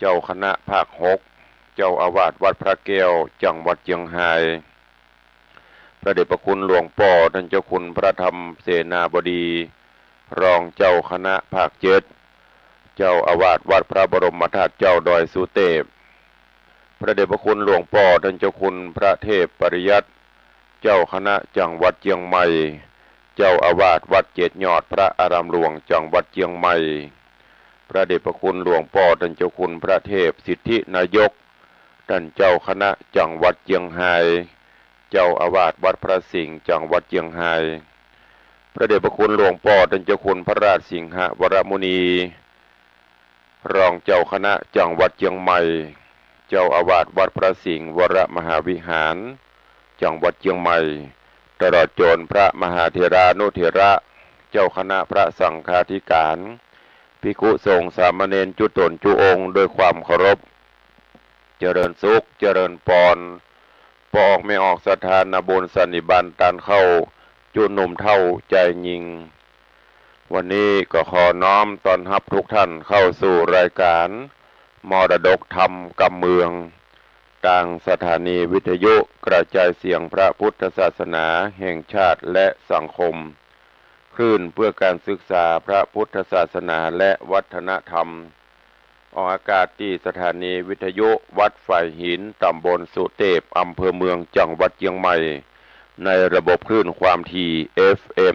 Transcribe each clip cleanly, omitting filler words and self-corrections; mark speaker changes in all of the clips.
Speaker 1: เจ้าคณะภาค6เจ้าอาวาสวัดพระแก้วจังหวัดเชียงรายพระเดชพระคุณหลวงพ่อท่านเจ้าคุณพระธรรมเสนาบดีรองเจ้าคณะภาค7เจ้าอาวาสวัดพระบรมธาตุเจ้าดอยสุเทพพระเดชพระคุณหลวงพ่อท่านเจ้าคุณพระเทพปริยัติเจ้าคณะจังหวัดเชียงใหม่เจ้าอาวาสวัดเจ็ดยอดพระอารามหลวงจังหวัดเชียงใหม่พระเดชพระคุณหลวงพ่อท่านเจ้าคุณพระเทพสิทธินายกท่านเจ้าคณะจังหวัดเชียงรายเจ้าอาวาสวัดพระสิงห์จังหวัดเชียงรายพระเดชพระคุณหลวงพ่อท่านเจ้าคุณพระราชสิงหวรมุนีรองเจ้าคณะจังหวัดเชียงใหม่เจ้าอาวาสวัดพระสิงห์วรมหาวิหารจังหวัดเชียงใหม่ตลอดจนพระมหาเถรานุเถระเจ้าคณะพระสังฆาธิการภิกขุสงฆ์สามเณรจุตนจุองค์ด้วยความเคารพเจริญสุขเจริญปอนปออกไม่ออกสถานบุญสันนิบาตตานเข้าจุหนุ่มเท่าใจยิงวันนี้ก็ขอน้อมต้อนรับทุกท่านเข้าสู่รายการมรดกธรรมกำเมืองทางสถานีวิทยุกระจายเสียงพระพุทธศาสนาแห่งชาติและสังคมคลื่นเพื่อการศึกษาพระพุทธศาสนาและวัฒนธรรมออกอากาศที่สถานีวิทยุวัดฝ่ายหินตำบลสุเทพอำเภอเมืองจังหวัดเชียงใหม่ในระบบคลื่นความถี่ FM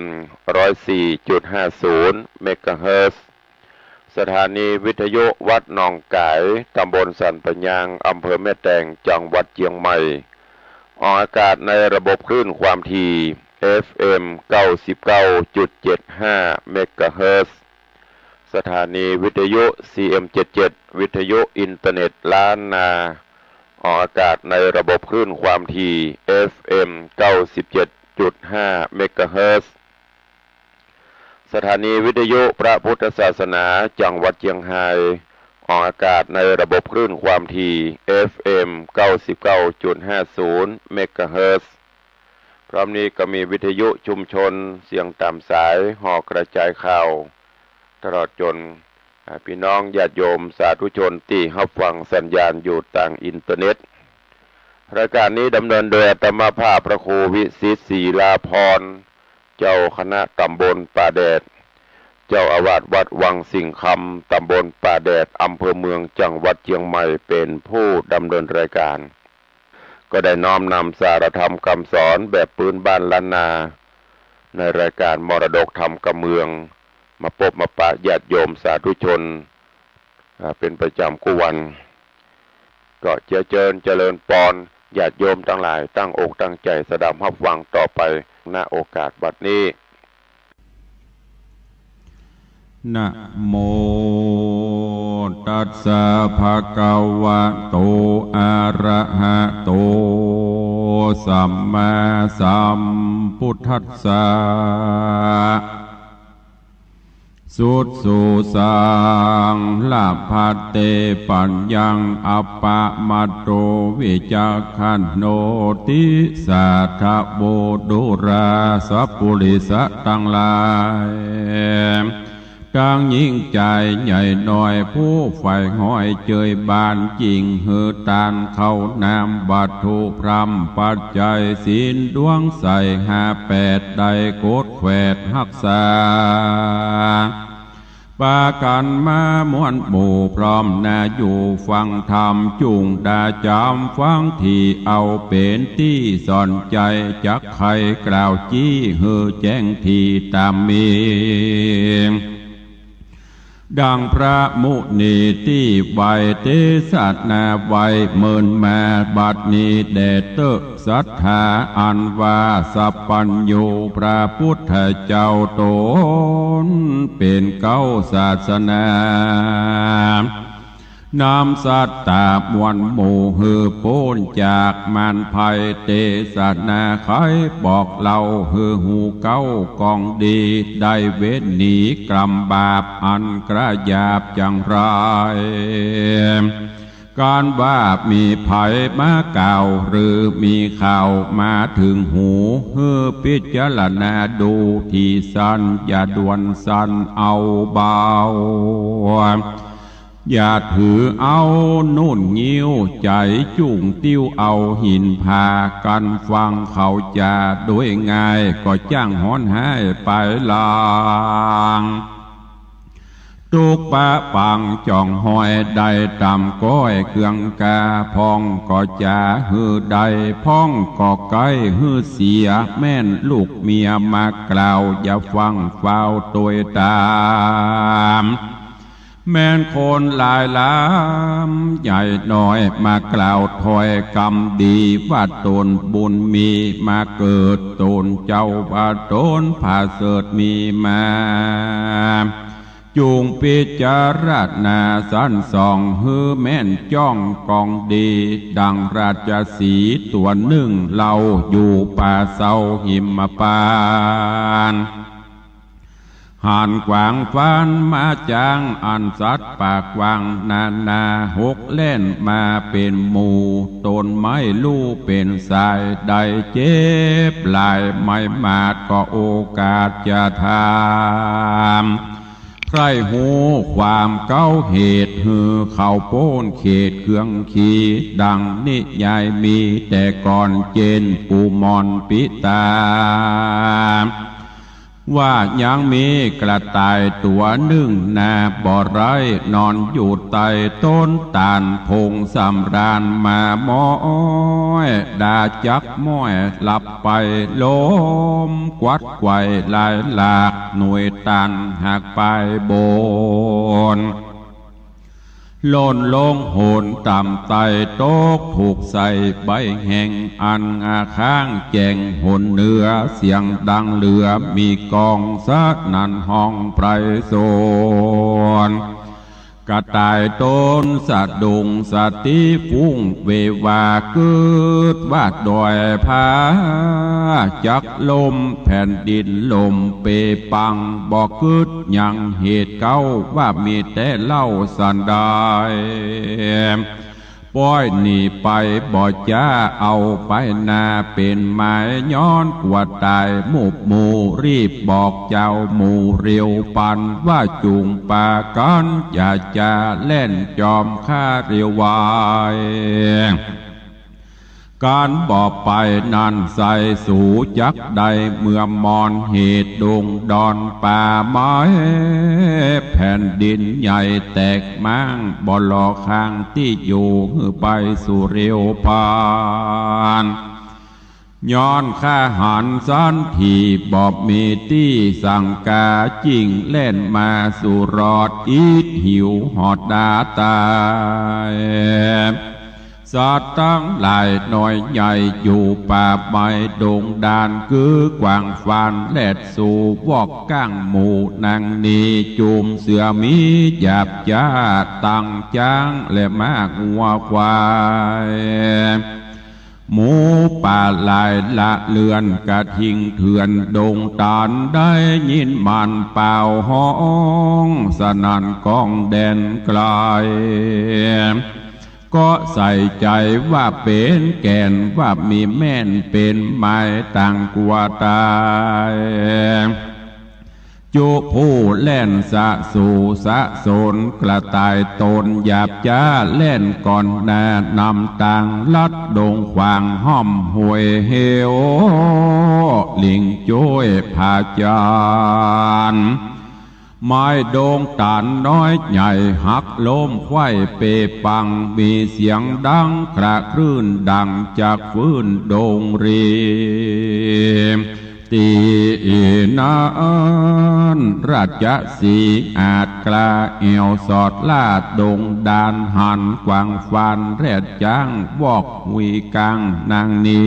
Speaker 1: 104.50 เมกะเฮิรตซ์สถานีวิทยุวัดหนองกายตำบลสันปะยางอำเภอแม่แตงจังหวัดเชียงใหม่ออกอากาศในระบบคลื่นความถี่ FM 99.75 เมกะเฮิรตซ์สถานีวิทยุ CM77 วิทยุอินเทอร์เน็ตล้านนาออกอากาศในระบบคลื่นความถี่ FM 97.5 เมกะเฮิรตซ์สถานีวิทยุพระพุทธศาสนาจังหวัดเชียงรายออกอากาศในระบบคลื่นความถี่ FM 99.50 เมกะเฮิรตซ์พร้อมนี้ก็มีวิทยุชุมชนเสียงตามสายห่อกระจายข่าวตลอดจนพี่น้องญาติโยมสาธุชนที่รับฟังสัญญาณอยู่ต่างอินเทอร์เน็ตรายการนี้ดำเนินโดยอาตมาภาพพระครูวิสิตศรีลาภรณ์เจ้าคณะตำบลป่าแดดเจ้าอาวาสวัดวังสิงคำตำบลป่าแดดอำเภอเมืองจังหวัดเชียงใหม่เป็นผู้ดำเนินรายการก็ได้น้อมนำสารธรรมคำสอนแบบพื้นบ้านล้านนาในรายการมรดกธรรมกำเมืองมาพบมาปะญาติโยมสาธุชนเป็นประจำกุวันก็เจริญปอนญาติโยมทั้งหลายตั้งอกตั้งใจสดับรับฟังต่อไปณโอกาสบัดนี้
Speaker 2: นะโมตัสสะภะคะวะโตอะระหะโตสัมมาสัมพุทธัสสะสุดสุสังลาภัตเตปัญญังอัปปะมัตโตวิจักขันโนติสัทธโบดุราสัพพุริสทั้งหลายดังยิ่งใจใหญ่หน่อยผู้ใฝ่ห้อยเจยบานจริงหือตานเข้านามบัตถุพรำปัจจัยศีลดวงใส58ได้โกดแขวดหักษาปากันมามวนหมู่พร้อมนาอยู่ฟังธรรมจุงดาจำฟังที่เอาเป็นที่สอนใจจักใครกล่าวจี้หือแจ้งที่ตามมีดังพระมุนีที่ใบเทศนาไว้เมินมาบัดนี้แด่เตอศรัทธาอันว่าสัพพัญญูพระพุทธเจ้าตนเป็นเก้าศาสนานำสัตตามวนหมู่หือโพ้นจากมารภัยเทศนาไขบอกเล่าหือหูเก้ากองดีได้เว้นหนีกรรมบาปอันกระยาบจังไรการว่ามีภัยมาเก่าหรือมีข่าวมาถึงหูหือพิจารณาดูที่สั้นอย่าด่วนสั้นเอาเบาอย่าถือเอานุ่นงิ้วใจจุ่งติ้วเอาหินพากันฟังเขาจะโดยง่ายก็จ้างฮ้อนให้ไปลางตุกปะปังจ่องหอยได้ตำก้อยเครื่องกาพองก็จะฮือใดพ้องก็ไกลฮือเสียแม่นลูกเมียมากล่าวอย่าฟังเฝ้าตัวตามแม่นคนหลายล้ำใหญ่น้อยมากล่าวถอยกรรมดีว่าตนบุญมีมาเกิดตนเจ้าว่าตนผ่าเสดมีมาจูงพิจารณาสันส่องฮือแม่นจ้องกองดีดังราชสีตัวหนึ่งเราอยู่ป่าเศร้าหิมปานหานกวางฟันมาจางอันสัตว์ปากวางนาหกเล่นมาเป็นหมู่ตนไม้ลู่เป็นสายใดเจ็บลายไม่มาดก็โอกาสจะทำใครหูความเก้าเหตุหือเข่าโป้นเขตเครื่องขีดังนิยายมีแต่ก่อนเจนปูมอนปิตาว่ายังมีกระต่ายตัวหนึ่งนาบ่อไรนอนอยู่ใต้ต้นตาลพงสำราญมาม้อยดาจักม้อยหลับไปล้มกวัดไกวลายหลากหน่วยตันหักไปโบนโลนลงโหนต่ำไตโต๊กถูกใส่ใบแห่งอันอาข้างแจงหนเนื้อเสียงดังเหลือมีกองซัดนันห้องไพรโซนกระต่ายต้นสะดุงสติฟุ้งเววาเกิดวาดดอยผาจักลมแผ่นดินลมเปปังบอกกึดยังเหตุเก้าว่ามีแต่เล่าสันได้ป้อยหนีไปบ่จ้าเอาไปนาเป็นไม้ย้อนกว่าตายหมู่รีบบอกเจ้าหมู่เรียวปันว่าจุงปากันอย่าจะเล่นจอมข้าเรียววายการบอกไปนั่นใส่สู่จักใดเมื่อมอนเหตุดงดอนป่าไม้แผ่นดินใหญ่แตกม้างบ่หลอกข้างที่อยู่ไปสู่เรียวปานย้อนข้าหันสันทีบอบมีที่สั่งกาจิงเล่นมาสู่รอดอีดหิวหอดดาตายสัตว์ตั้งหลายน้อยใหญ่อยู่ป่าไม้ดงดานคือกวางฟันแลดสู่วอกก้างหมู่นางนีจุมเสือมีหยาบจ้าตั้งจ้างและมากงัวควายหมูป่าลายละเลือนกระทิงเถื่อนดงตานได้ยินมันเป่าห้องสนั่นกองแดนไกลก็ใส่ใจว่าเป็นแก่นว่ามีแม่นเป็นไม้ต่างกว่าตายจุผู้เล่นสะสู่สะโสนกระต่ายตนหยาบจ้าเล่นก่อนแนะนำต่างลัดดงขวางห้อมห่วยเฮวลิงจ้วยผาจานไม้โด่งตานน้อยใหญ่หักล้มไขว้เปปังมีเสียงดังกระคลื่นดังจากฟื้นโด่งรีตีนานราชสีอาจกล้าเอวสอดลาดดงดานหันกวางฟันแรดจ้างวอกวีกังนางนี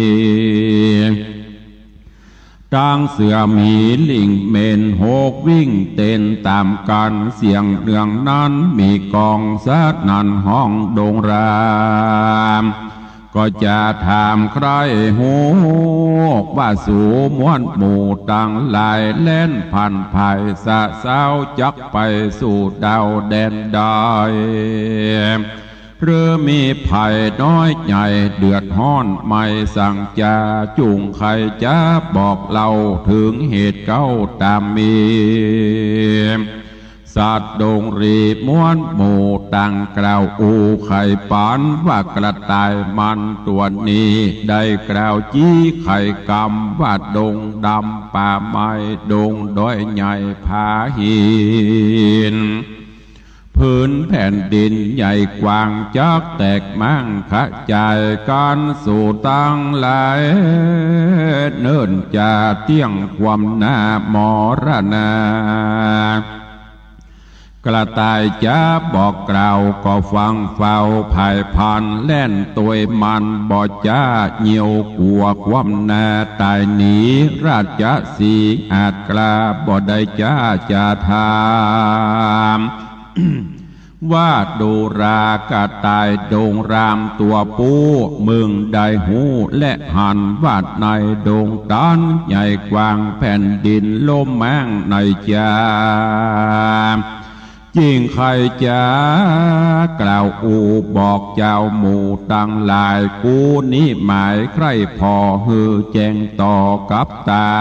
Speaker 2: ตั้งเสือมีลิงเมนหกวิ่งเต้นตามกันเสียงเรืองนั้นมีกองซัดนันห้องโดงรามก็จะถามใครหูว่าสู่ม้วนหมู่ตั้งหลายเล่นพันภายสะเศร้าจักไปสู่ดาวแดนได้หรือมีภัยน้อยใหญ่เดือดห้อนไม่สั่งจาจุงใครจะบอกเราถึงเหตุเก้าตามมีสัตว์ดงรีม้วนหมู่ต่างกล่าวอูไข่ปานว่ากระต่ายมันตัวนี้ได้กล่าวจี้ไข่กำว่าดงดำป่าไม้ดงด้อยใหญ่ผาหินพื้นแผ่นดินใหญ่กว้างจักแตกมั่งขจายกันสู่ตั้งหลายเนิ่นจะเตี้ยงความหน้ามรณากระต่ายจะบอกกล่าวก็ฟังเฝ้าภายพันแล่นตัวมันบ่จ้าเหี่ยวกลัวความนาตายหนีราชสีอาจกล้าบ่ได้จ้าจะทามว่าดูรากระต่ายโดงรามตัวปูมึงได้หูและหันวาดในโดงตันใหญ่กว้างแผ่นดินลมแมงในจามยิ่งใครจะกล่าวอูบอกเจ้าหมู่ตั้งหลายกูนี้หมายใครพอฮือแจ้งต่อกับตา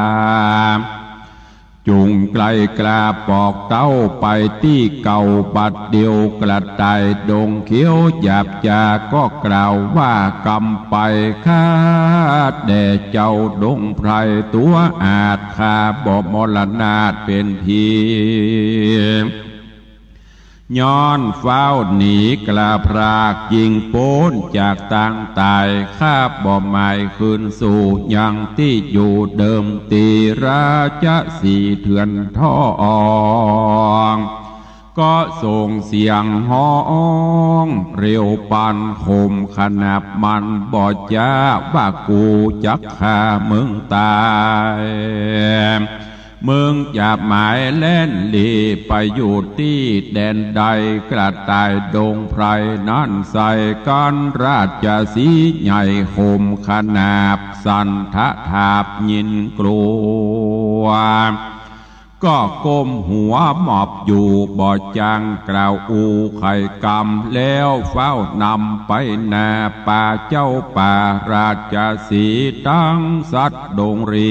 Speaker 2: จุงไกลกลาปอกเต้าไปที่เก่าบัดเดียวกระต่ายดงเขียวหยาบจาก็กล่าวว่ากำไปคาดแด่เจ้าดงไพรตัวอาจคาบ่มรณาเป็นทีย้อนเฝ้าหนีกลาพรากยิงโป้นจากต่างตายข้าบ่หมายคืนสู่ยังที่อยู่เดิมตีราชสีเถื่อนท่องก็ส่งเสียงฮ้องเร็วปันคมขนาบมันบ่จ้าว่ากูจักฆ่ามึงตายมึงอย่าหมายเล่นลีไปอยู่ที่แดนใดกระต่ายดงไพรนั่นใส่กันราชสีใหญ่คมขนาบสันทะถาบยินกลัวก็ก้มหัวหมอบอยู่บ่จังกล่าวอูไข่กำแล้วเฝ้านำไปนาป่าเจ้าป่าราชสีตั้งสัตว์ดงรี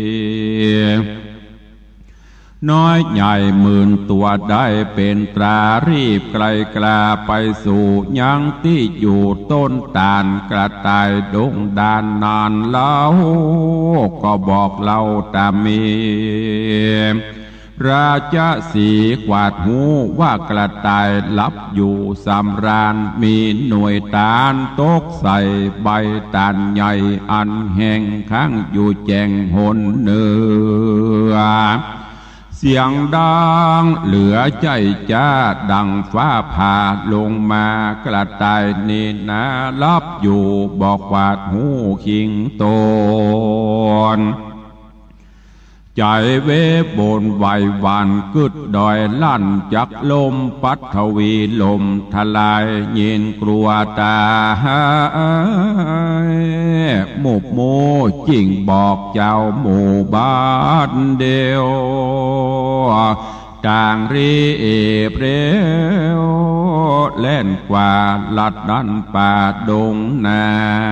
Speaker 2: น้อยใหญ่หมื่นตัวได้เป็นตรารีบไกลกลาไปสู่ยังที่อยู่ต้นตาลกระต่ายดงดานนานเล่าก็บอกเล่าตามมีราชสีกวาดหูว่ากระต่ายลับอยู่สำราญมีหน่วยตาลตกใส่ใบตาลใหญ่อันแห้งข้างอยู่แจงหนเนื้อเสียงดังเหลือใจจ้าดังฟ้าผ่าลงมากระต่ายนี่นาลับอยู่บอกวาดหูคิงโตนใจเวบนไหววันกึดดอยลั่นจักลมปัทวีลมทลายยินกลัวตาหมู่โมจิงบอกเจ้าหมู่บ้านเดียวต่างรีเปรวเล่นกว่าลัดดันป่าดงนา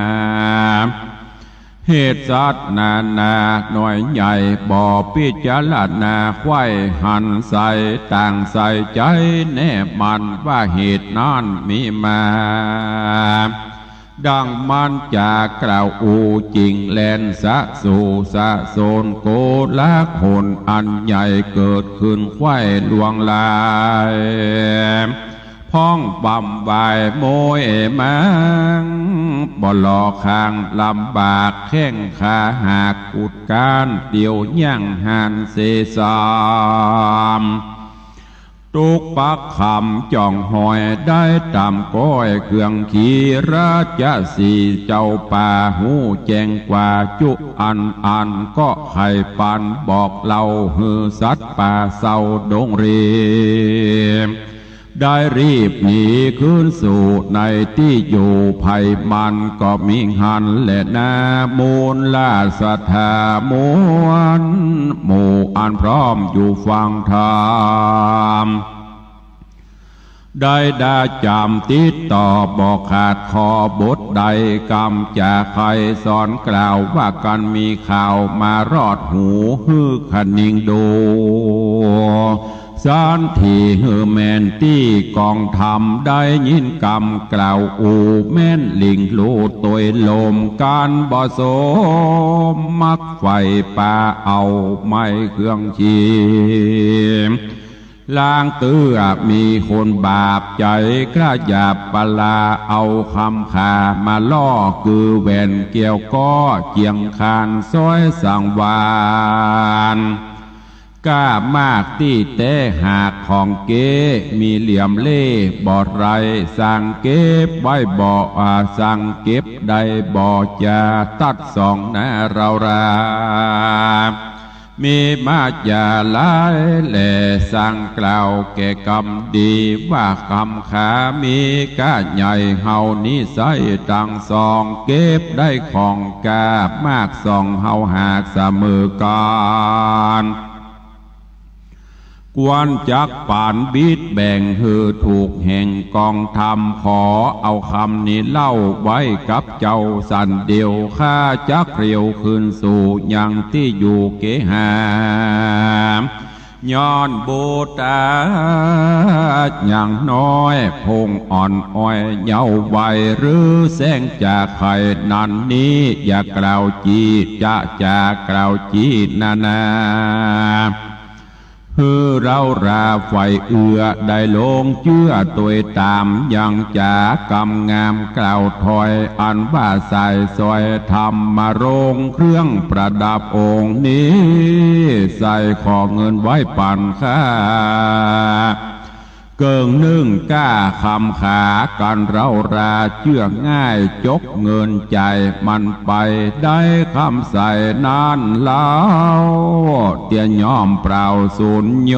Speaker 2: เหตุสัตว์นานาหน่อยใหญ่บ่อพิจารณาไข้หันใส่ต่างใส่ใจแน่มันว่าเหตุนั้นมีมาดังมันจากกล่าวอูจริงแลนสะสู่สะโซนโกละคนอันใหญ่เกิดขึ้นไข้ลวงลายพ้องบำบายโมยมังบ่หลอกข้างลำบากแข้งขาหากอุดการเดียวย่างหันเสสามตุกปักคำจ่องหอยได้ตามก้อยเครื่องขี่ราชสีเจ้าป่าหูแจงกว่าจุอันก็ไข่ปันบอกเล่าฮือสัตว์ป่าเศร้าดงรีได้รีบหนีขึ้นสู่ในที่อยู่ภัยมันก็มีหันและนามูลลาสถามวนหมู่อันพร้อมอยู่ฟังธรรมได้ดาจำติดต่อบอกขาดคอบทใดกรรมจากใครสอนกล่าวว่ากันมีข่าวมารอดหูฮือขนิงดูสานที่เฮือแมนที่กองทำได้ยินกำกล่าวอูแม่นลิงลูตัวลมการบ่สมมักไฟป่าเอาไม้เครื่องชีลางเตื้อมีคนบาปใจกระหยาบปลาเอาคำขามาล่อคือแหวนเกี่ยวก็เจียงคานซอยสังวานกล้ามากที่แต่หากของเก๋มีเหลี่ยมเล่บ่อไรสั่งเก็บไว้บ่อสั่งเก็บได้บ่อจะตัดสองนะเรารามีมาจาลายแหล่สั่งกล่าวแก่กรรมดีว่าคำขามีกาใหญ่เฮานิสัยตังสองเก็บได้ของกามากสองเฮาหากเสมอกันกวนจักป่านบิดแบ่งหือถูกแห่งกองธรรมขอเอาคำนี้เล่าไว้กับเจ้าสันเดียวข้าจักเรียวคืนสู่ยังที่อยู่เกหามย้อนบูตาอย่างน้อยพงอ่อนอ้อยเยาว์วัยหรือแสงจากไข่นันนี้อย่ากล่าวจีจากล่าวจีนาคือเราราไฟเอือได้ลงเชื่อตัวตามยังจากำงามกล่าวถอยอันว่าใส่ซอยทำมาโรงเครื่องประดับองค์นี้ใส่ขอเงินไว้ปั่นค่าเกิงนึ่งก้าคำขากันเราราเชื่อง่ายจกเงินใจมันไปได้คำใส่นานแล้วเตียยอมเปล่าสุญโย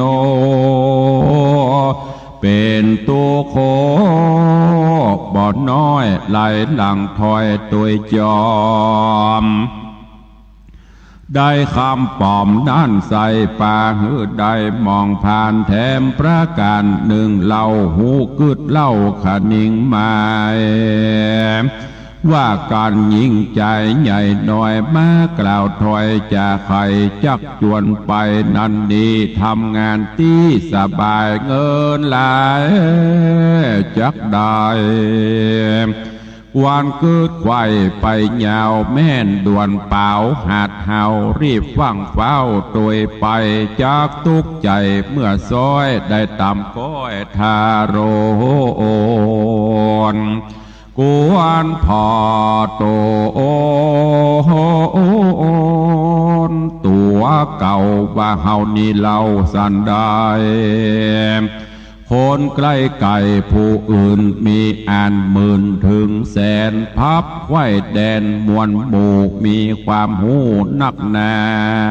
Speaker 2: เป็นตัวโคบ่อน้อยไหลหลังถอยตัวจอมได้คำปอมด้านใส่ป่าหือได้มองผ่านแถมประการหนึ่งเล่าหูกึดเล่าขนิ่งหมายว่าการยิ่งใจใหญ่หน่อยมากล่าวถอยจะใครจักจวนไปนันดีทำงานที่สบายเงินหลายจักได้วานเกิดไข่ไปยาวแม่นด่วนเปล่าหาดเฮารีบฟังเฝ้าตัวไปจากทุกใจเมื่อซอยได้ตำก้อยทาโรนกวนพอโตตัวเก่าว่าเฮานี่เล่าสันได้คนใกล้ไก่ผู้อื่นมีอ่านหมื่นถึงแสนพับไว้แดนมวลหมู่มีความหูนักหนา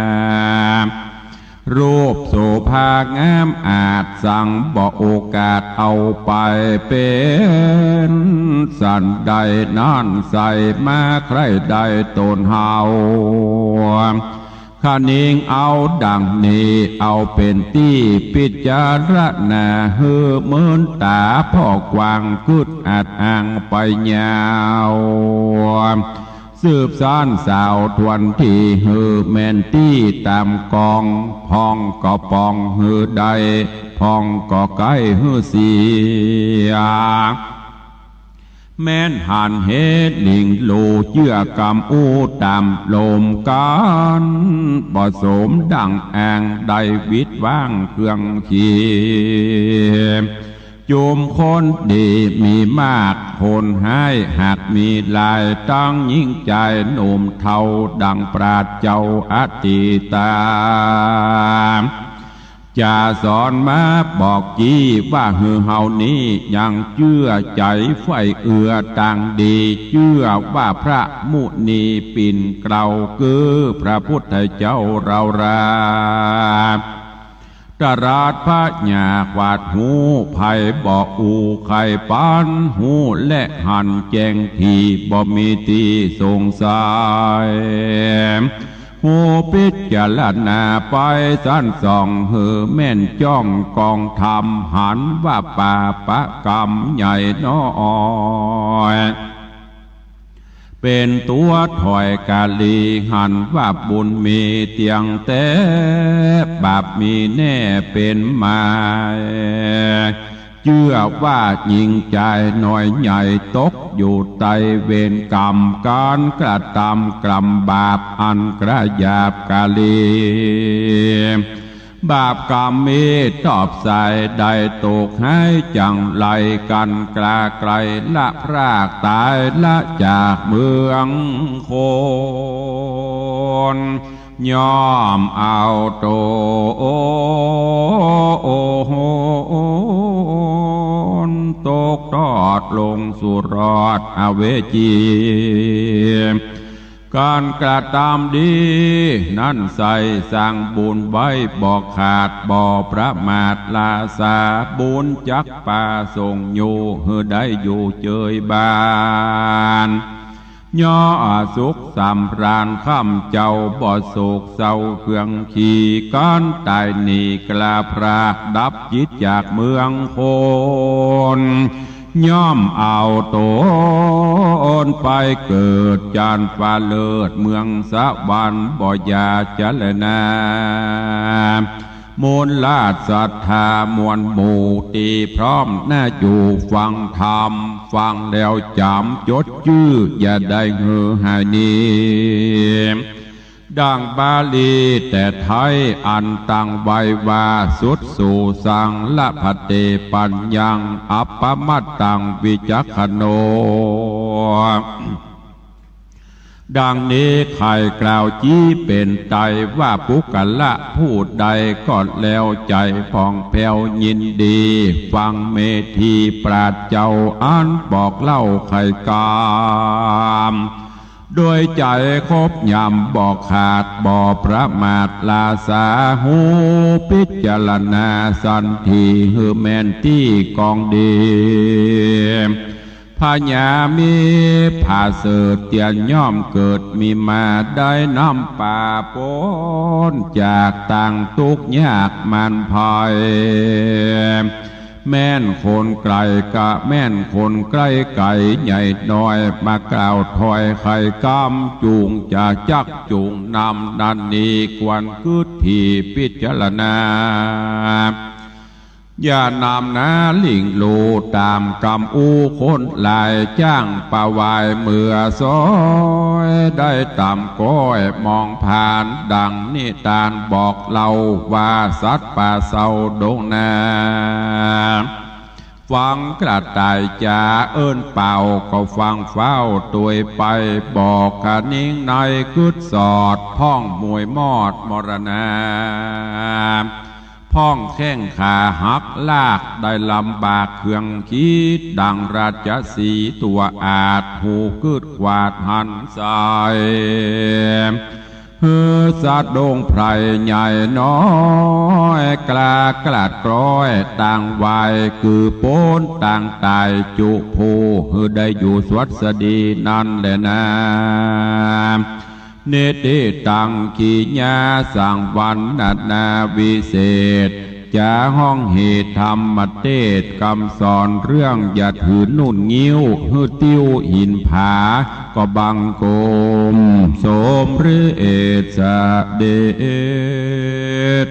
Speaker 2: รูปโสภางามอาจสั่งบอกโอกาสเอาไปเป็นสันใดนั่นใส่มาใครใดตนเฮาข้านิงเอาดังนี้เอาเป็นที่พิจารณาเฮือเมินตาพ่อกวางกึดอาจอ่างไปยาวสืบสานสาวทวนที่เฮือแมนที่ตามกองพองก็ปองเฮือใดพองก็ใกล้เฮือเสียแม่นหันเฮ็ดลิงโลเชื่อกรรมอูตามลมกันบ่สมดังแองได้วิตว่างเครื่องขีจุมคนดีมีมากคนให้หากมีลายตั้งยิ่งใจหนุ่มเทาดังปราดเจ้าอติตาจะสอนมาบอกจีว่าเฮือเฮานี้ยังเชื่อใจไฟเอือต่างดีเชื่อว่าพระมุนีปิ่นเกลาคือพระพุทธเจ้าเราราตราดพระญาขวาดหูไผ่บอกอูไข่ปานหูและหันแจงทีบ่มีที่สงสัยหูพิจารณาไปสั้นส่องเหือแม่นจ้องกองธรรมหันว่าป่าปะกรรมใหญ่น้อยเป็นตัวถอยกาลีหันว่าบุญมีเตียงแต่บาปมีแน่เป็นมาเชื่อว่ายิงใจหน่อยใหญ่ตกอยู่ใต้เวรกรรมการกระทำกรรมบาปอันกระยาบกาลีบาปกรรมมีตอบใส่ได้ตกให้จังไรกันกลาไกลละพรากตายละจากเมืองโคนยอมเอาโตตกทอดลงสู่รอดอเวจีการกระทำดีนั่นใส่สร้างบุญไว้บอกขาดบ่อประมาทลาสาบุญจักป่าส่งอยู่เฮือได้อยู่เจยบานย่อสุขสำราญข้ามเจ้าบ่อโศกเศร้าเครื่องขี่การตายหนีกลาพรากดับจิตจากเมืองโคนย่อมเอาโตนไปเกิดจานฟ้าเลิศเมืองสวรรค์บ่อยาเจริญนามูลลาดศรัทธามวลหมู่ตีพร้อมน่าอยู่ฟังธรรมฟังแล้วจำจดชื่ออย่าได้เหือหายนี้ดังบาลีแต่ไทยอันตั้งไว้ว่าสุดสู่สังละพเตปัญญังอัปปมัตตังวิจักขโนดังนี้ใครกล่าวจี้เป็นไตว่าปุกละพูดใดก็แล้วใจผ่องแผ้วยินดีฟังเมธีปราชเจ้าอันบอกเล่าไขกามโดยใจครบยำบอกขาดบ่อประมาทลาสาหูพิจารณาสันทีฮือแมนที่กองดีพญามีผาเสดเตียนย่อมเกิดมีมาได้น้ำป่าปนจากต่างทุกยากมันพายแม่นคนไกลกะแม่นคนใกล้ไก่ใหญ่น้อยมากล่าวถอยไข่กำจูงจะจักจูงนำนันนี้กวนคืดที่พิจารณาอย่านำนาลิงโลตามกำอู้คนลายจ้างป่าวายเมื่อซอยได้ตามก้อยมองผ่านดังนิทานบอกเล่าว่าสัตว์ป่าเศร้าดงนาฟังกระต่ายจ่าเอิ้นเป่าก็ฟังเฝ้าตัวไปบอกขานิ่งในกึดสอดพ้องมวยมอดมรณาพ้องแข้งขาหักลากได้ลำบากเครื่องคิดดังราชสีตัวอาจหูกึดขวาดหันสายเฮือสัตว์ดงไพรใหญ่น้อยกลากลาดกร้อยต่างวัยคือโป้นต่างตายจุภูเฮือได้อยู่สวัสดีนั่นแหละนะเนติตังขีญาสังวันนาวิเศษจะห้องเหตุธรรมเทศคำสอนเรื่องอย่าถือนุ่นงิ้วหื้อติ้วหินผาก็บังโกมสมหรือเอสเดช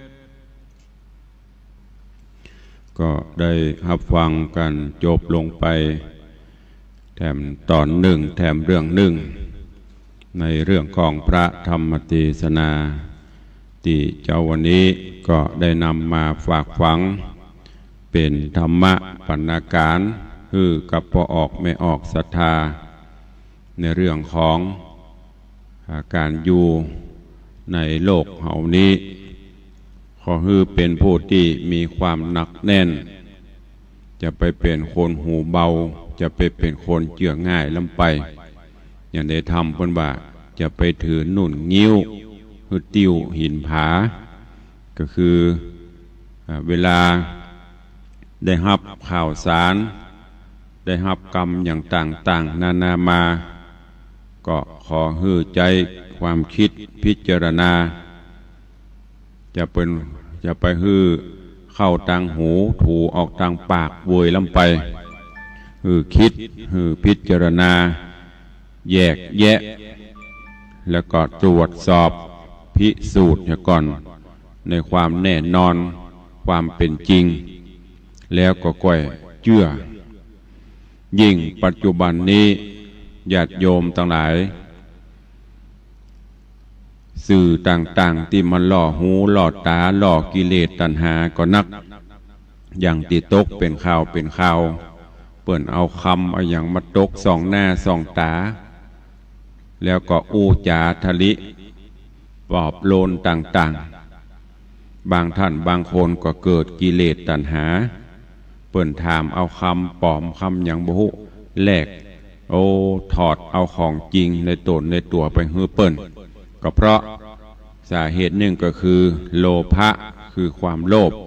Speaker 2: ก็ได้รับฟังกันจบลงไปแถมตอนหนึ่งแถมเรื่องหนึ่งในเรื่องของพระธรรมเทศนาที่เจ้าวันนี้ก็ได้นำมาฝากฝังเป็นธรรมะปรรณาการคือกับพอออกไม่ออกศรัทธาในเรื่องของการอยู่ในโลกเหล่านี้ขอคือเป็นผู้ที่มีความหนักแน่นจะไปเป็นคนหูเบาจะไปเป็นคนเจือง่ายลำไปอย่างได้ทำเพิ่นว่าจะไปถือนุ่นงิ้วคือติ้วหินผาก็คือเวลาได้รับข่าวสารได้รับกรรมอย่างต่างๆนานามาก็ขอฮือใจความคิดพิจารณาจะไปฮือเข้าทางหูถูออกทางปากโวยลำไปฮือคิดฮือพิจารณาแยกแยะแล้วก็ตรวจสอบพิสูจน์ก่อนในความแน่นอนความเป็นจริงแล้วก็ค่อยเชื่อยิ่งปัจจุบันนี้ญาติโยมทั้งหลายสื่อต่างๆที่มันล่อหูล่อตาล่อกิเลสตัณหาก็นักอย่างติตกเป็นข่าวเป็นข่าวเปิ่นเอาคำเอาอย่างมาตกส่องหน้าส่องตาแล้วก็อู้จาทะลิปลอบโลนต่างๆบางท่านบางคนก็เกิดกิเลสตัณหาเปิ่นถามเอาคำปลอมคำอย่างบุหุแลกถอดเอาของจริงในตนในตัวไปฮื้อเปิ่นก็เพราะสาเหตุหนึ่งก็คือโลภะคือความโลภ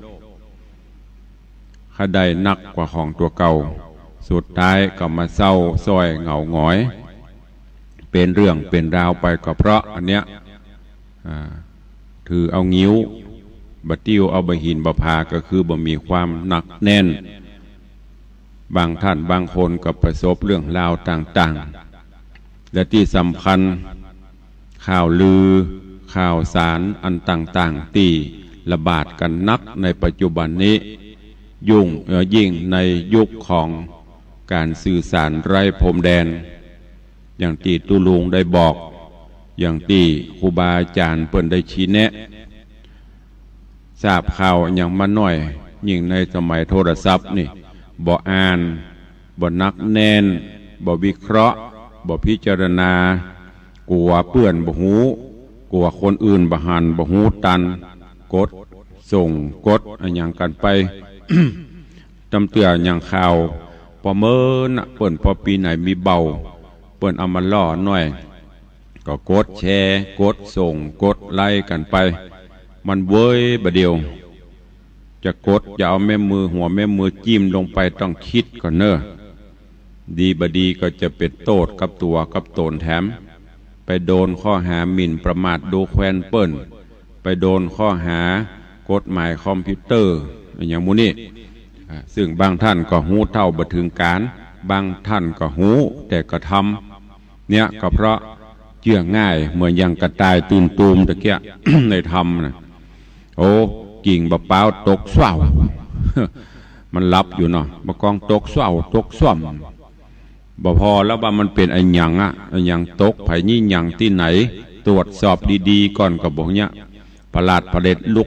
Speaker 2: ข้าได้นักกว่าของตัวเก่าสุดท้ายก็มาเศร้าซ้อยเหงาหงอยเป็นเรื่องเป็นราวไปก็เพราะอันเนี้ยถือเอางิ้วบะติ้วเอาบะหินบะพาก็คือบ่มีความหนักแน่นบางท่านบางคนก็ประสบเรื่องราวต่างๆและที่สำคัญข่าวลือข่าวสารอันต่างๆที่ระบาดกันนักในปัจจุบันนี้ยิ่งในยุคของการสื่อสารไร้พรมแดนอย่างที่ตุลุงได้บอกอย่างที่ครูบาอาจารย์เปิ้นได้ชี้แนะทราบข่าวอย่างมาหน่อยยิ่งในสมัยโทรศัพท์นี่บ่อ่านบ่นักแน่นบ่วิเคราะห์บ่พิจารณากลัวเปื้อนบ่หูกลัวคนอื่นบ่หันบ่หูตันกดส่งกดอย่างกันไป จำเตืออย่างข่าวพอเมินเปิ้นพอปีไหนมีเบาเปิ้นเอามาล่อหน่อยก็กดแชร์กดส่งกดไล่กันไปมันเว้ยบะเดียวจะกดอย่าเอาแม่มือหัวแม่มือจิ้มลงไปต้องคิดก่อนเนอะดีบดีก็จะเป็นโทษกับตัวกับตนแถมไปโดนข้อหาหมิ่นประมาทดูแควนเปิ้นไปโดนข้อหากฎหมายคอมพิวเตอร์อย่างมูนี่ซึ่งบางท่านก็หูเท่าบ่ถึงการบางท่านก็หูแต่ก็ทำเนี่ยก็เพราะเชื่อง่ายเหมือนอย่างกระต่ายตื่นตูมตะเกีย ในธรรมนะกิ่งบะเป้าตกสวาวมันรับอยู่เนาะบะกองตกสวาวตกส่วมบ่พอแล้วว่ามันเป็นไอ้หยังไอ้หยังตกไผ่นี่หยังที่ไหนตรวจสอบดีๆก่อนกับบอกเนี้ยประหลาดประเด็ดลุก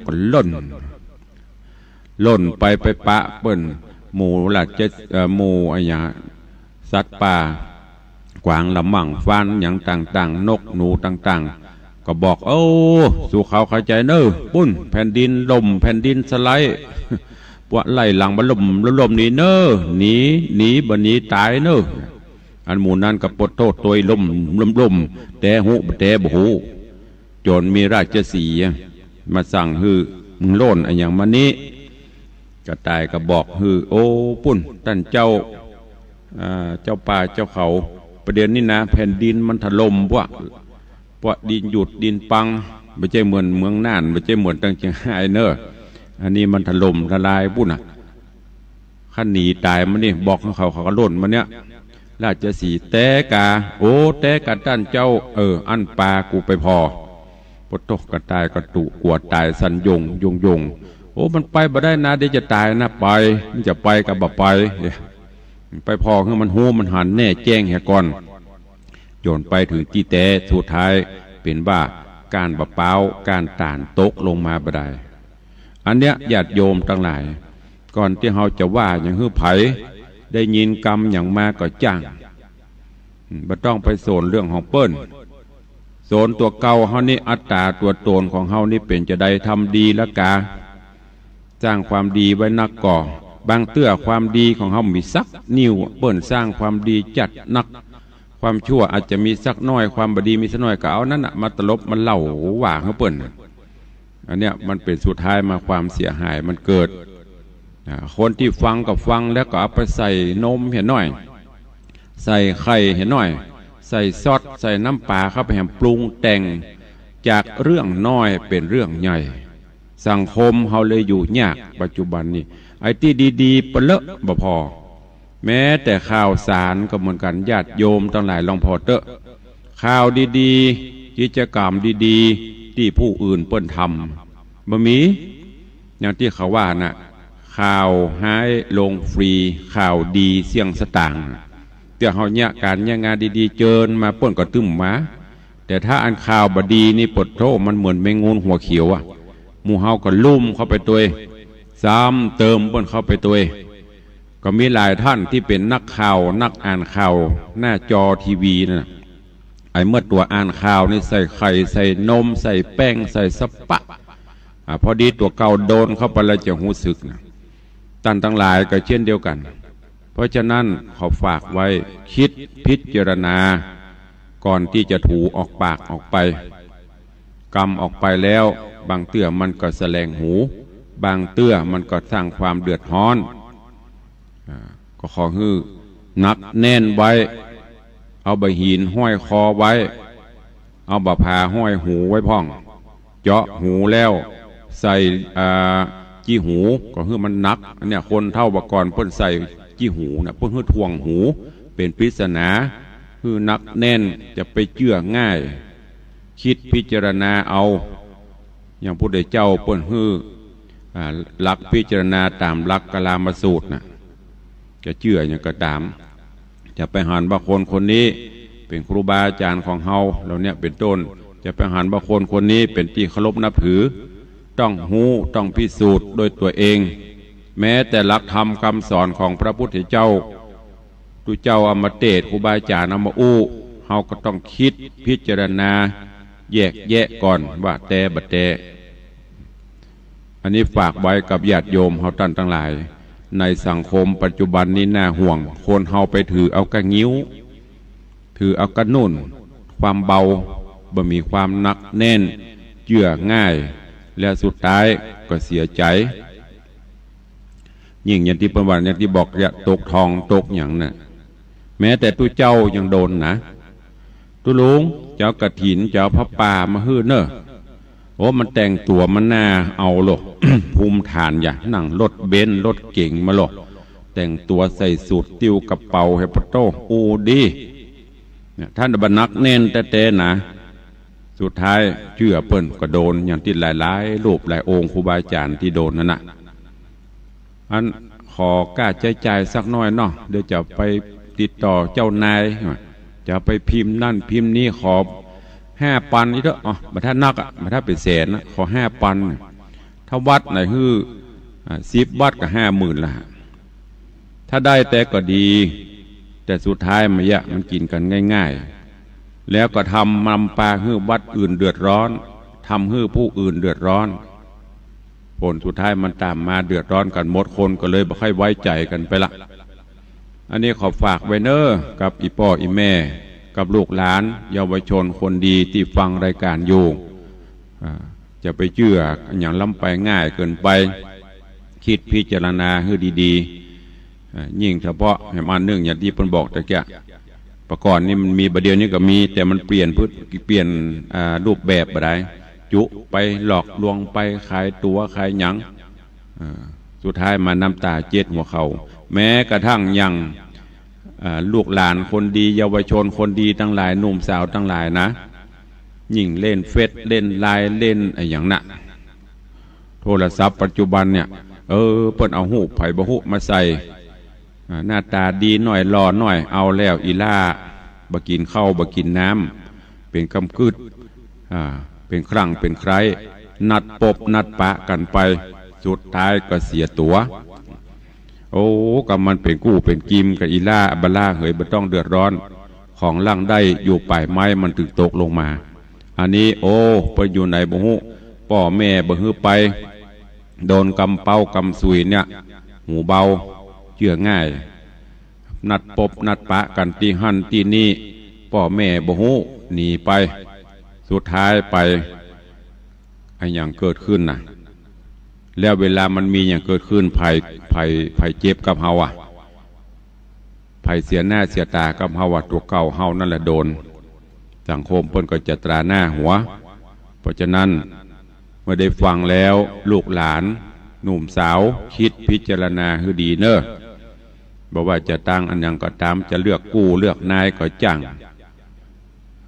Speaker 2: ล่นไปปะเปิ้นหมูหลักจะหมูไอ้หยังสัตว์ป่ากวางละมั่งฟันอย่างต่างๆนกหนูต่างๆก็บอกสู่เขาเข้าใจเนอะปุ้นแผ่นดินลมแผ่นดินสไลด์ปวดไหลหลังบรรลมนี่เนอะหนีบนนี้ตายเนอะอันหมูนั้นกับปดโทษตัวลมแต่หูแต่บหูจนมีราชสีห์มาสั่งฮือมึงโล่นอย่างมันนี้กระต่ายก็บอกฮือปุ้นท่านเจ้าป่าเจ้าเขาประเด็นนี้นะแผ่นดินมันถล่มพวกดินหยุดดินปังไม่ใช่เหมือนเมืองน่านไม่ใช่เหมือนตั้งเชียงรายเนอะอันนี้มันถล่มทลายปุ้นขั้นหนีตายมันนี่บอกเขาก็ล่นมันเนี้ยราชสีห์แต่กาแต่กาท่านเจ้าอันปลากูไปพอปตกกระตายกระตุกวดตายสันยงมันไปบ่ได้นะเดี๋ยวจะตายนะไปมันจะไปกับบ่ไปพอคือมันหูมันหันแน่แจ้งแหก่อนโยนไปถึงที่แต่สุดท้ายเป็นว่าการบะเป้าการต่านตกลงมาบ่ได้อันเนี้ยญาติโยมทั้งหลายก่อนที่เราจะว่าอย่างฮื้อไผได้ยินกรรมอย่างมาก็จ้างบ่ต้องไปโซนเรื่องของเปิ้นโซนตัวเก่าเฮานี่อัตตาตัวตนของเฮานี่เป็นจะได้ทำดีละกาสร้างความดีไว้นักก่อบางเตื้อความดีของเฮามีสักนิ้วเปิ้นสร้างความดีจัดนักความชั่วอาจจะมีสักน้อยความบดีมีสักน้อยก็เอานั้นมาตลบมันเล่าว่าเฮาเปิ้นอันเนี้ยมันเป็นสุดท้ายมาความเสียหายมันเกิดคนที่ฟังกับฟังแล้วก็เอาไปใส่นมเห็นหน่อยใส่ไข่เห็นหน่อยใส่ซอสใส่น้ำปลาเข้าไปแหมปรุงแต่งจากเรื่องน้อยเป็นเรื่องใหญ่สังคมเฮาเลยอยู่ยากปัจจุบันนี้ไอ้ที่ดีๆเปเลอะบ่พอแม้แต่ข่าวสารก็เหมือนกันญาติโยมทั้งหลายลองพอเตอะข่าวดีๆกิจกรรมดีๆที่ผู้อื่นเปิ้นทำบ่มีอย่างที่เขาว่าน่ะข่าวหายลงฟรีข่าวดีเสี่ยงสตางค์แต่เฮาเนี่ยการเนี่ยงานดีๆเจิญมาเปิ้นก็ตึ้มมาแต่ถ้าอันข่าวบดีนี่ปดโทมันเหมือนแมงงูหัวเขียวอ่ะหมู่เฮาก็ลุ่มเข้าไปตัวซ้ำเติมเปิ้นเข้าไปตัวก็มีหลายท่านที่เป็นนักข่าวนักอ่านข่าวหน้าจอทีวีน่ะไอ้เมื่อตัวอ่านข่าวนี่ใส่ไข่ใส่นมใส่แป้งใส่สปะพอดีตัวเก่าโดนเข้าไปแล้วจะหูสึกนะท่านทั้งหลายก็เช่นเดียวกันเพราะฉะนั้นขอฝากไว้คิดพิจารณาก่อนที่จะถูออกปากออกไปกำออกไปแล้วบางเตื้อมันก็แสลงหูบางเตื้อมันก็สร้างความเดือดร้อนก็ขอให้นักแน่นไว้เอาใบหินห้อยคอไว้เอาบะพาห้อยหูไว้พ่องเจาะหูแล้วใส่จี้หูก็คือมันนักเนี่ยคนเท่าบกรเพิ่นใส่จี้หูนะเพิ่นคือทวงหูเป็นปริศนาคือนักแน่นจะไปเชื่อง่ายคิดพิจารณาเอาอย่างพุทธเจ้าเปิ้นคือหลักพิจารณาตามหลักกลามสูตรนะจะเชื่ออย่างก็ตามจะไปหันว่าคนคนนี้เป็นครูบาอาจารย์ของเฮาเราเนี่ยเป็นต้นจะไปหันว่าคนคนนี้เป็นที่เคารพนับถือต้องหูต้องพิสูจน์โดยตัวเองแม้แต่หลักธรรมคำสอนของพระพุทธเจ้าตุเจ้าอมเตศครูบาอาจารย์อมอู้เฮาก็ต้องคิดพิจารณาแยกแยะก่อนว่าแต่บัดแต่อันนี้ฝากไว้กับญาติโยมเฮาท่านทั้งหลายในสังคมปัจจุบันนี้น่าห่วงคนเฮาไปถือเอากระงิ้วถือเอากระนุ่นความเบาบ่มีความหนักแน่นเยื่อง่ายและสุดท้ายก็เสียใจยิ่งอย่างที่ประวัติอย่างที่บอกจะตกทองตกอย่างน่ะแม้แต่ตู้เจ้ายังโดนนะตู้ลุงเจ้ากระถินเจ้าพระป่ามาฮื้อเนอะโอ้มันแต่งตัวมันน่าเอาหรอก ภูมิฐานอย่างนั่งรถเบนซ์รถเก่งมาหรอกแต่งตัวใส่สูทติ้วกระเป๋าเฮปโตอูดีเนี่ยท่านบรรนักแน่นแต่นะสุดท้ายเชื่อเปิ้นก็โดนอย่างที่หลายๆรูปหลายองค์ครูบาอาจารย์ที่โดนนั่นน่ะอันขอกล้าใจสักน้อยเนาะเดี๋ยวจะไปติดต่อเจ้านายจะไปพิมพ์นั่นพิมพ์นี้ขอ5,000นี่เถอะมาถ้านักมาถ้าเป็นแสนนะขอ5,000ถ้าวัดไหนคือ10 วัดก็50,000ละถ้าได้แต่ก็ดีแต่สุดท้ายมันกินกันง่ายๆแล้วก็ทำนำปลาฮื้อวัดอื่นเดือดร้อนทำฮื้อผู้อื่นเดือดร้อนผลสุดท้ายมันตามมาเดือดร้อนกันหมดคนก็เลยไม่ค่อยไว้ใจกันไปละอันนี้ขอฝากไว้เนอกับอีพ่ออีแม่กับลูกหลานเยาวชนคนดีที่ฟังรายการอยู่จะไปเชื่ออย่างล้ำไปง่ายเกินไปคิดพิจารณาให้ดีๆยิ่งเฉพาะมันเนื่องอย่างที่เพิ่นบอกตะเกียประกอบนี่มันมีประเดี๋ยวนี้ก็มีแต่มันเปลี่ยนรูปแบบอะไรจุไปหลอกลวงไปขายตัวขายหยังสุดท้ายมาน้ำตาเจ็ดหัวเขาแม้กระทั่งยังลูกหลานคนดีเยาวชนคนดีทั้งหลายหนุ่มสาวทั้งหลายนะยิ่งเล่นเฟซเล่นไลน์เล่นอะไรอย่างน่ะโทรศัพท์ปัจจุบันเนี่ยเปิ้นเอาหูไผ่บะหุมาใส่หน้าตาดีหน่อยรอหน่อยเอาแล้วอีล่าบะกินข้าวบะกินน้ำเป็นกำกึดเป็นครั้งเป็นใครนัดปบนัดปะกันไปสุดท้ายก็เสียตัวโอ้กับมันเป็นกู้เป็นกิมกับอีล่าบาล่าเหยบ่ต้องเดือดร้อนของล่างได้อยู่ปลายไม้มันถึงตกลงมาอันนี้ไปอยู่ไหนบ่ฮู้พ่อแม่บ่ฮื้อไปโดนกำเป้ากำสุยเนี่ยหูเบาเชื่อง่ายนัดปบนัดปะกันตีหันตีนี่พ่อแม่บ่ฮู้หนีไปสุดท้ายไปไอ้อย่างเกิดขึ้นน่ะแล้วเวลามันมีอย่างเกิดขึ้นภัยเจ็บกับเฮาภัยเสียหน้าเสียตากับเฮาตัวเก่าเฮานั่นแหละโดนสังคมเพิ่นก็จะตราหน้าหัวเพราะฉะนั้นเมื่อได้ฟังแล้วลูกหลานหนุ่มสาวคิดพิจารณาให้ดีเนอะบอกว่าจะตั้งอันยังก็ตามจะเลือกกู้เลือกนายก็จัง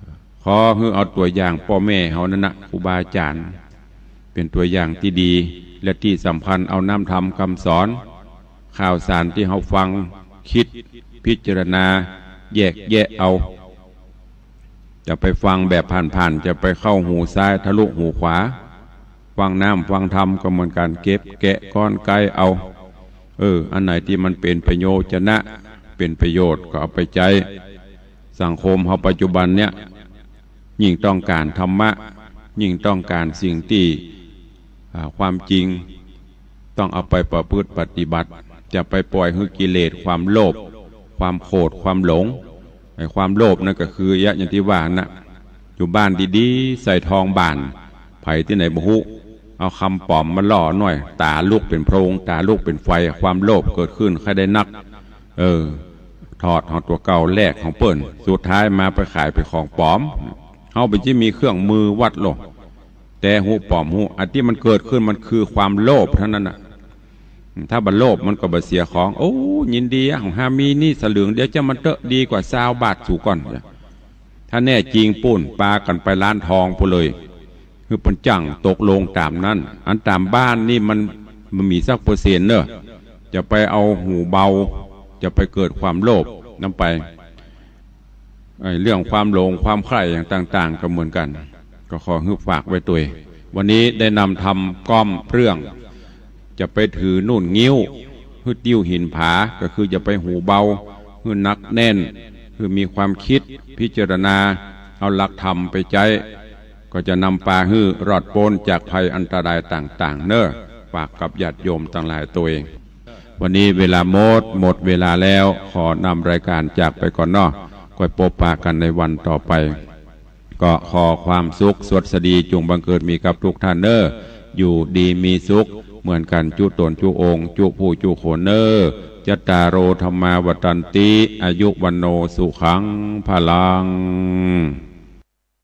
Speaker 2: ขอให้เอาตัวอย่างพ่อแม่เขานั่นนะครูบาอาจารย์เป็นตัวอย่างที่ดีและที่สำคัญเอาน้ำธรรมคำสอนข่าวสารที่เขาฟังคิดพิจารณาแยกแยะเอาจะไปฟังแบบผ่านๆจะไปเข้าหูซ้ายทะลุหูขวาฟังน้ำฟังธรรมก็เหมือนการเก็บแกะก้อนไกเอาอันไหนที่มันเป็นประโยชน์จะนะเป็นประโยชน์ก็เอาไปใจสังคมเขาปัจจุบันเนี่ยยิ่งต้องการธรรมะยิ่งต้องการสิ่งที่ความจริงต้องเอาไปประพฤติปฏิบัติจะไปปล่อยให้กิเลสความโลภความโกรธความหลงไอ้ความโลภนั่นก็คืออย่างที่ว่านะอยู่บ้านดีๆใส่ทองบานไผ่ที่ไหนบุหุเอาคำปลอมมาล่อหน่อยตาลูกเป็นโพรงตาลูกเป็นไฟความโลภเกิดขึ้นใครได้นักถอดของตัวเก่าแลกของเปิ้นสุดท้ายมาไปขายไปของปลอมเขาไปที่มีเครื่องมือวัดโลกแต่หูปลอมหูอันที่มันเกิดขึ้นมันคือความโลภเท่านั้นนะถ้าบันโลภมันก็บ่เสียของโอ้ยินดีของฮามีนี่สลึงเดี๋ยวจะมันเตอะดีกว่า20 บาทสู่ก่อนถ้าแน่จริงปุ่นปลากันไปร้านทองพูเลยคือปัญจังตกลงตามนั้นอันตามบ้านนี่มันมีสักเปอร์เซ็นต์เนอะจะไปเอาหูเบาจะไปเกิดความโลภนำไปเรื่องความหลงความใคร่อย่างต่างๆก็เหมือนกันก็ขอให้ฝากไว้ตัววันนี้ได้นำทำก้อมเรื่องจะไปถือนุ่นงิ้วหือติ้วหินผาก็คือจะไปหูเบาหือนักแน่นคือมีความคิดพิจารณาเอาหลักธรรมไปใจก็จะนำปลาหื้อรอดพ้นจากภัยอันตรายต่างๆเน้อฝากกับญาติโยมต่างหลายตัวเองวันนี้เวลาหมดเวลาแล้วขอนำรายการจากไปก่อนเนาะค่อยพบปะกันในวันต่อไปก็ขอความสุขสวัสดีจงบังเกิดมีกับทุกท่านเน้ออยู่ดีมีสุขเหมือนกันจุตนจุองจุผู้จุโขเนอจัตตารโอธรรมาวัตันติอายุวันโนสุขังพลัง